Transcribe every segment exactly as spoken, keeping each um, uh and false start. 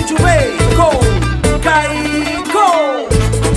Yubé con Caico.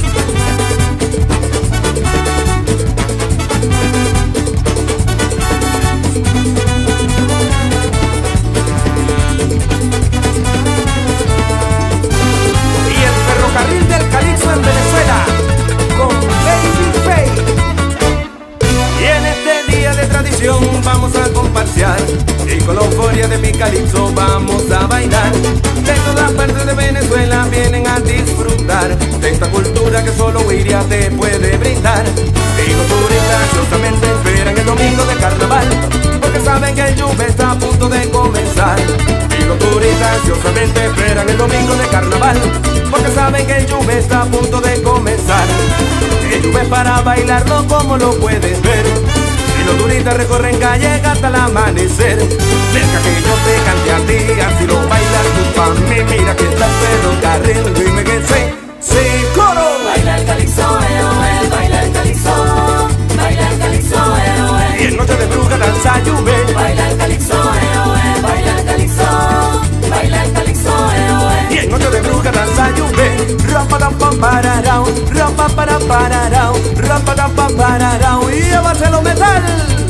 Y el ferrocarril del Calixto en Venezuela con Babyface. Y en este día de tradición vamos a comparsear, y con la euforia de mi calipso vamos a bailar. De todas partes de Venezuela vienen a disfrutar de esta cultura que solo Wiria te puede brindar. Y los turistas ansiosamente esperan el domingo de carnaval, porque saben que el Yubé está a punto de comenzar. Y los turistas ansiosamente esperan el domingo de carnaval, porque saben que el Yubé está a punto de comenzar. El Yubé para bailarlo como lo puedes ver, y los turistas recorren calles hasta el amanecer. Deja que yo te cante a ti, así lo bailas tú pa' mí. Mira que está el ferrocarril, dime que sí, sí, coro. Baila el calixto, eh, oh, eh, baila el calixto, baila el calixto, eh, oh, eh. Y en noche de bruja danza Yubé. Baila el calixto, eh, oh, eh, baila el calixto, baila el calixto, eh, oh, eh. Y en noche de bruja danza Yubé. Rampa dam pam pararao, rampa para pararao, rampa dam pam pararao. Y a Barcelona metal.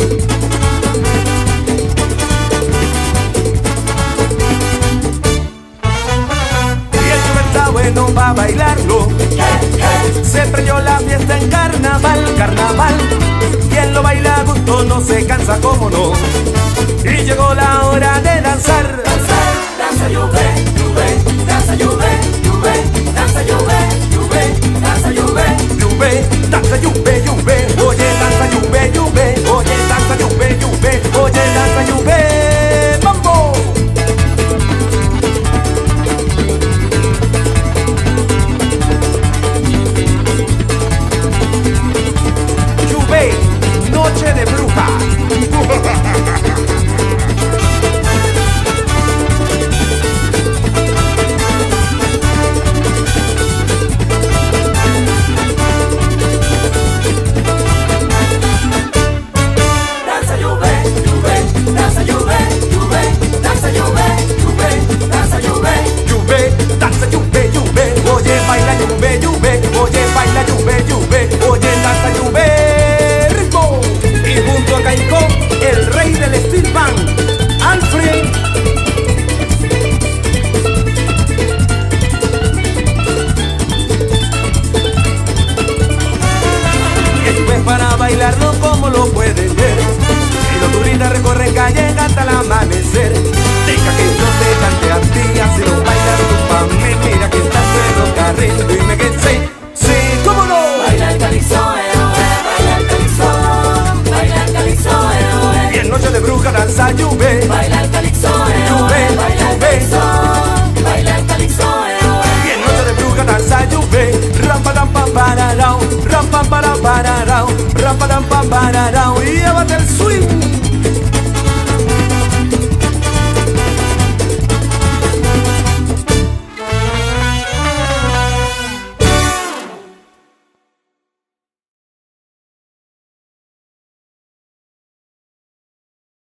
Bueno, va a bailarlo. Se prendió la fiesta en carnaval, carnaval. Quien lo baila a gusto no se cansa, como no. Y llegó la hora de danzar. Danzar, danza Yubé, Yubé, danza Yubé, Yubé, danza Yubé, Yubé, danza Yubé. Yubé, danza Yubé, Yubé, oye, danza Yubé, Yubé, oye, danza Yubé, Yubé, oye, danza Yubé. ¡Mambo! Yubé, noche de bruja. Danza Yubé, Yubé, danza Yubé, Yubé, danza Yubé, Yubé, danza Yubé. Yubé, danza Yubé, Yubé, oye, baila Yubé, Yubé, oye, baila Yubé, Yubé, oye, danza Yubé, ritmo. Y junto a Caico, el rey del steel band, Alfred. Y esto es para bailarlo como lo puedes ver, y los turistas recorren calles hasta el amanecer. Deja que yo te cante a ti, así lo bailas tú pa' mí. Mira que está el ferrocarril, dime que sí, sí, cómo no. Baila el calixto, eh, oh, eh, baila el calixto, baila el calixto, eh, oh, eh. Y en noche de bruja danza Yubé. Baila el calixto, eh, oh, eh, baila el calixto, baila el calixto, eh, oh, eh. Y en noche de bruja danza Yubé. Rampa dam pam pararao, rampa para pararao, rampa dam pam pararao. Y